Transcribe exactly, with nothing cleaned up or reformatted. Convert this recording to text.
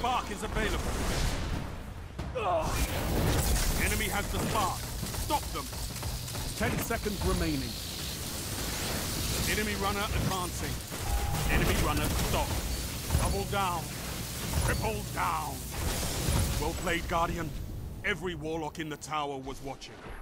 spark is available. Ugh. Enemy has the spark. Stop them. Ten seconds remaining. Enemy runner advancing. Enemy runner stopped. Double down. Triple down. Well played, Guardian. Every warlock in the tower was watching.